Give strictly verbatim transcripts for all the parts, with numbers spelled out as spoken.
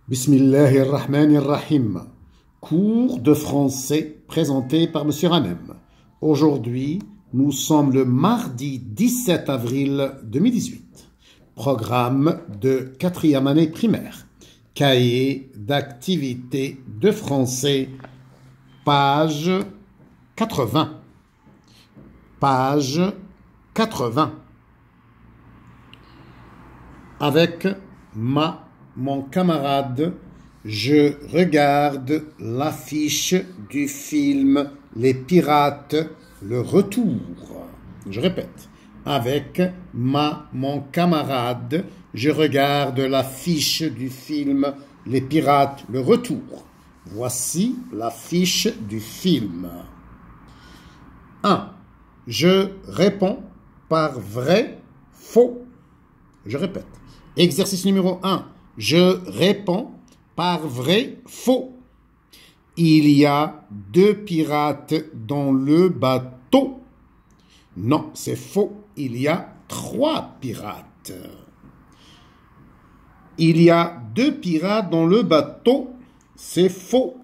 Bismillahirrahmanirrahim. Cours de français présenté par Monsieur Hanem. Aujourd'hui, nous sommes le mardi dix-sept avril deux mille dix-huit. Programme de quatrième année primaire. Cahier d'activité de français, page quatre-vingts. Page quatre-vingts. Avec ma Mon camarade, je regarde l'affiche du film Les Pirates, le retour. Je répète. Avec ma, mon camarade, je regarde l'affiche du film Les Pirates, le retour. Voici l'affiche du film. un. Je réponds par vrai, faux. Je répète. Exercice numéro un. Je réponds par vrai, faux. Il y a deux pirates dans le bateau. Non, c'est faux. Il y a trois pirates. Il y a deux pirates dans le bateau. C'est faux.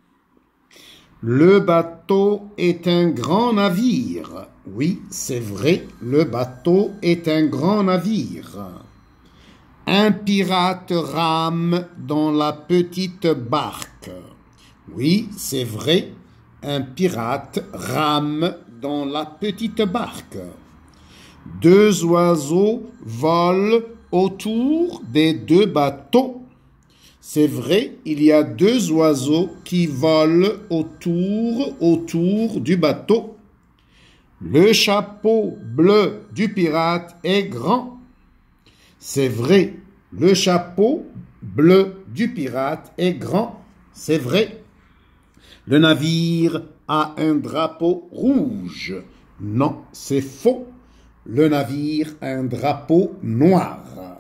Le bateau est un grand navire. Oui, c'est vrai. Le bateau est un grand navire. Un pirate rame dans la petite barque. Oui, c'est vrai. Un pirate rame dans la petite barque. Deux oiseaux volent autour des deux bateaux. C'est vrai, il y a deux oiseaux qui volent autour, autour du bateau. Le chapeau bleu du pirate est grand. C'est vrai, le chapeau bleu du pirate est grand. C'est vrai. Le navire a un drapeau rouge. Non, c'est faux. Le navire a un drapeau noir.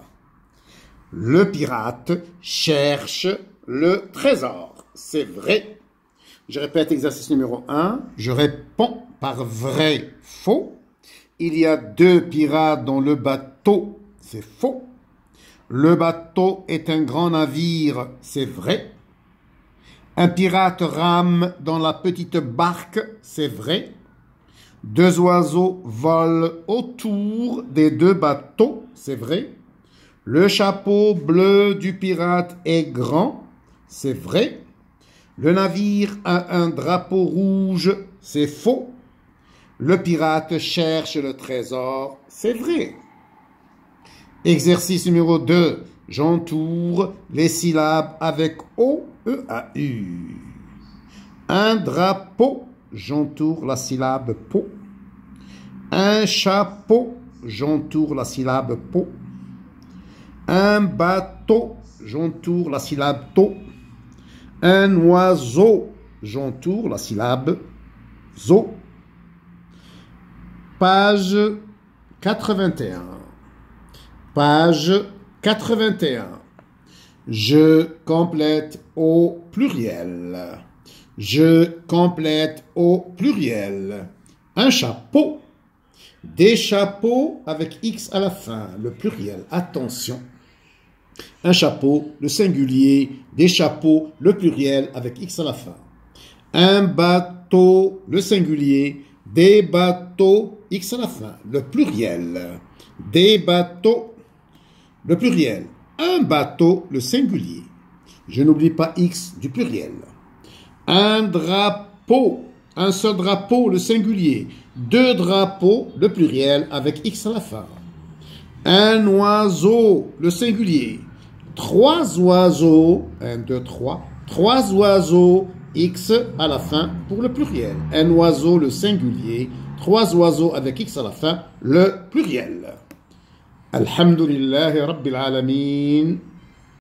Le pirate cherche le trésor. C'est vrai. Je répète exercice numéro un. Je réponds par vrai, faux. Il y a deux pirates dans le bateau. C'est faux. Le bateau est un grand navire. C'est vrai. Un pirate rame dans la petite barque. C'est vrai. Deux oiseaux volent autour des deux bateaux. C'est vrai. Le chapeau bleu du pirate est grand. C'est vrai. Le navire a un drapeau rouge. C'est faux. Le pirate cherche le trésor. C'est vrai. Exercice numéro deux. J'entoure les syllabes avec O, E, A, U. Un drapeau, j'entoure la syllabe po. Un chapeau, j'entoure la syllabe po. Un bateau, j'entoure la syllabe to. Un oiseau, j'entoure la syllabe zo. Page quatre-vingt-un. Page quatre-vingt-un. Je complète au pluriel. Je complète au pluriel. Un chapeau. Des chapeaux avec X à la fin. Le pluriel. Attention. Un chapeau, le singulier. Des chapeaux, le pluriel avec X à la fin. Un bateau, le singulier. Des bateaux, X à la fin. Le pluriel. Des bateaux. Le pluriel. Un bateau, le singulier. Je n'oublie pas X du pluriel. Un drapeau. Un seul drapeau, le singulier. Deux drapeaux, le pluriel, avec X à la fin. Un oiseau, le singulier. Trois oiseaux. Un, deux, trois. Trois oiseaux, X à la fin pour le pluriel. Un oiseau, le singulier. Trois oiseaux avec X à la fin, le pluriel. Alhamdulillahi Rabbil Alamin.